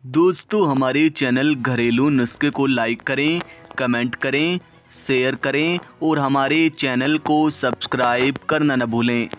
दोस्तों हमारे चैनल घरेलू नुस्खे को लाइक करें, कमेंट करें, शेयर करें और हमारे चैनल को सब्सक्राइब करना न भूलें।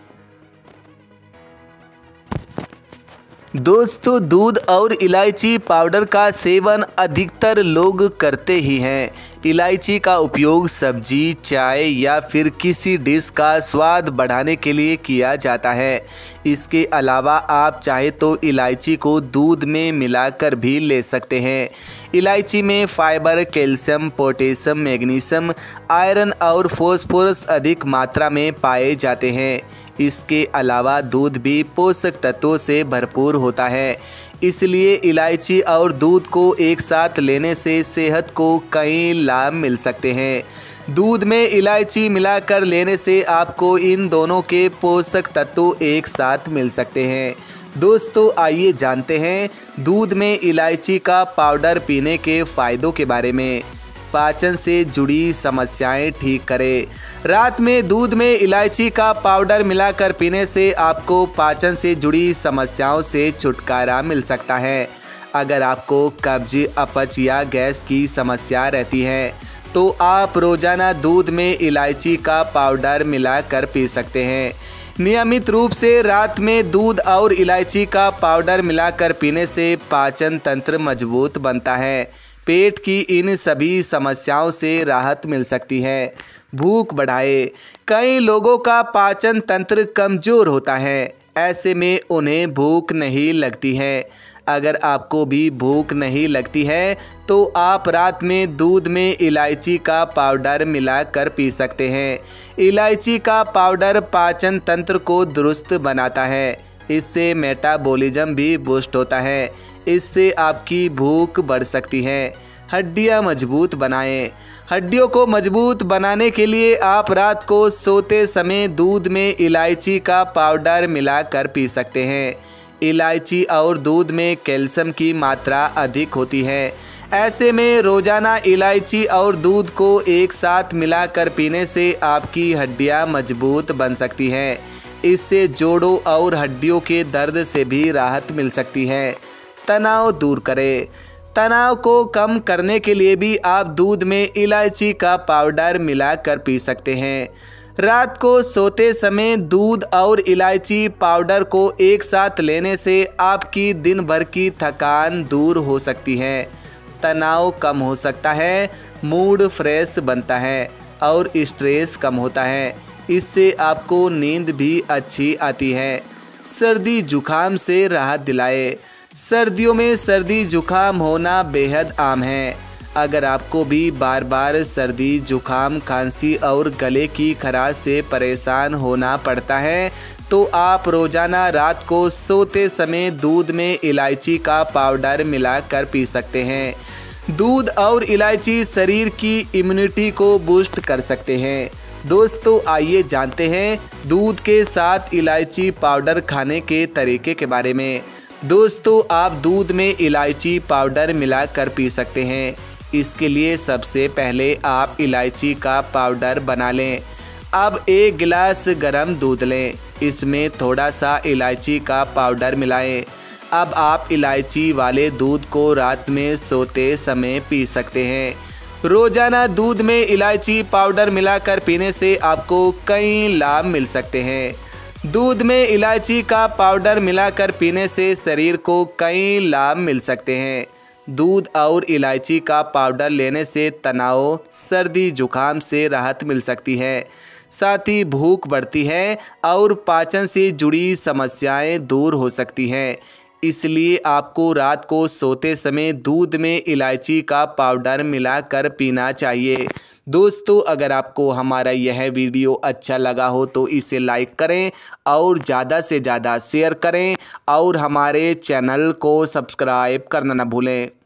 दोस्तों दूध और इलायची पाउडर का सेवन अधिकतर लोग करते ही हैं। इलायची का उपयोग सब्जी, चाय या फिर किसी डिश का स्वाद बढ़ाने के लिए किया जाता है। इसके अलावा आप चाहे तो इलायची को दूध में मिलाकर भी ले सकते हैं। इलायची में fibre, calcium, potassium, magnesium, iron और फास्फोरस अधिक मात्रा में पाए जाते हैं। इसके अलावा दूध भी पोषक तत्वों से भरपूर होता है, इसलिए इलायची और दूध को एक साथ लेने से सेहत को कई लाभ मिल सकते हैं। दूध में इलायची मिलाकर लेने से आपको इन दोनों के पोषक तत्व एक साथ मिल सकते हैं। दोस्तों आइए जानते हैं दूध में इलायची का पाउडर पीने के फ़ायदों के बारे में। पाचन से जुड़ी समस्याएं ठीक करे। रात में दूध में इलायची का पाउडर मिलाकर पीने से आपको पाचन से जुड़ी समस्याओं से छुटकारा मिल सकता है। अगर आपको कब्ज, अपच या गैस की समस्या रहती है तो आप रोज़ाना दूध में इलायची का पाउडर मिलाकर पी सकते हैं। नियमित रूप से रात में दूध और इलायची का पाउडर मिलाकर पीने से पाचन तंत्र मजबूत बनता है। पेट की इन सभी समस्याओं से राहत मिल सकती है। भूख बढ़ाए। कई लोगों का पाचन तंत्र कमज़ोर होता है, ऐसे में उन्हें भूख नहीं लगती है। अगर आपको भी भूख नहीं लगती है तो आप रात में दूध में इलायची का पाउडर मिलाकर पी सकते हैं। इलायची का पाउडर पाचन तंत्र को दुरुस्त बनाता है। इससे मेटाबॉलिज्म भी बूस्ट होता है। इससे आपकी भूख बढ़ सकती है। हड्डियां मजबूत बनाएं। हड्डियों को मजबूत बनाने के लिए आप रात को सोते समय दूध में इलायची का पाउडर मिलाकर पी सकते हैं। इलायची और दूध में कैल्शियम की मात्रा अधिक होती है, ऐसे में रोज़ाना इलायची और दूध को एक साथ मिलाकर पीने से आपकी हड्डियां मजबूत बन सकती हैं। इससे जोड़ों और हड्डियों के दर्द से भी राहत मिल सकती है। तनाव दूर करें। तनाव को कम करने के लिए भी आप दूध में इलायची का पाउडर मिलाकर पी सकते हैं। रात को सोते समय दूध और इलायची पाउडर को एक साथ लेने से आपकी दिन भर की थकान दूर हो सकती है। तनाव कम हो सकता है, मूड फ्रेश बनता है और स्ट्रेस कम होता है। इससे आपको नींद भी अच्छी आती है। सर्दी जुखाम से राहत दिलाए। सर्दियों में सर्दी जुखाम होना बेहद आम है। अगर आपको भी बार बार सर्दी, जुखाम, खांसी और गले की खराश से परेशान होना पड़ता है तो आप रोज़ाना रात को सोते समय दूध में इलायची का पाउडर मिलाकर पी सकते हैं। दूध और इलायची शरीर की इम्यूनिटी को बूस्ट कर सकते हैं। दोस्तों आइए जानते हैं दूध के साथ इलायची पाउडर खाने के तरीके के बारे में। दोस्तों आप दूध में इलायची पाउडर मिलाकर पी सकते हैं। इसके लिए सबसे पहले आप इलायची का पाउडर बना लें। अब एक गिलास गर्म दूध लें, इसमें थोड़ा सा इलायची का पाउडर मिलाएं। अब आप इलायची वाले दूध को रात में सोते समय पी सकते हैं। रोज़ाना दूध में इलायची पाउडर मिलाकर पीने से आपको कई लाभ मिल सकते हैं। दूध में इलायची का पाउडर मिलाकर पीने से शरीर को कई लाभ मिल सकते हैं। दूध और इलायची का पाउडर लेने से तनाव, सर्दी, जुखाम से राहत मिल सकती है। साथ ही भूख बढ़ती है और पाचन से जुड़ी समस्याएं दूर हो सकती हैं। इसलिए आपको रात को सोते समय दूध में इलायची का पाउडर मिलाकर पीना चाहिए। दोस्तों अगर आपको हमारा यह वीडियो अच्छा लगा हो तो इसे लाइक करें और ज़्यादा से ज़्यादा शेयर करें और हमारे चैनल को सब्सक्राइब करना न भूलें।